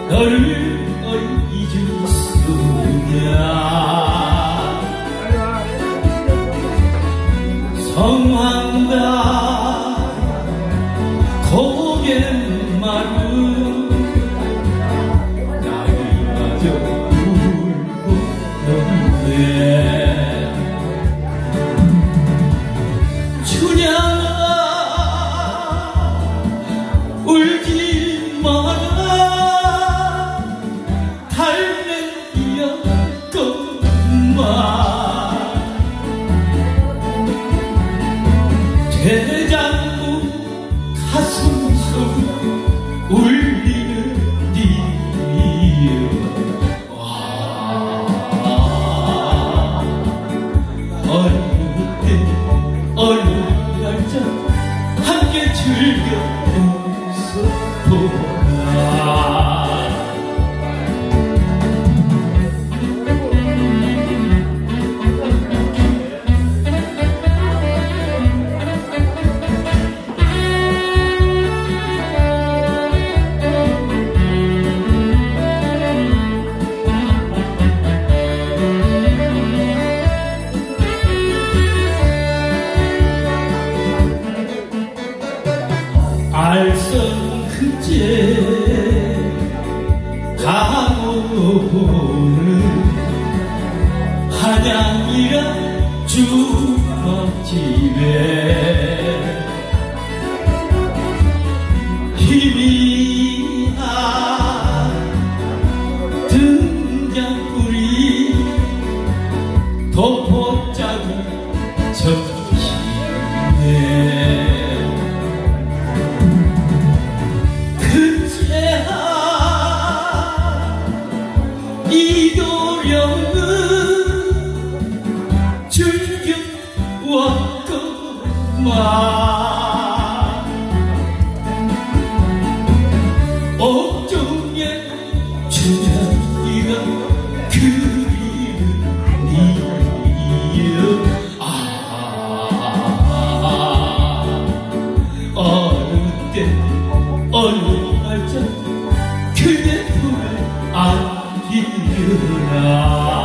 너를 잊을 수냐. 성황다 고개 마른 나이마저 울고 넘네. 춘향아 울지 마라. 달래였건만 대장부 가슴속 울리는 니여. 어느 때 어느 날짜 함께 즐겨 웃어보라. 알선 그제 강호는 한양이란 주먹집에 희미한 등장불이 덮어짜고 적시네. 이도령은 즐겨 왔건만 옥정에 춘향이가 그리는 니여. 어느 때 어느 날짜 그대 품에 안기나.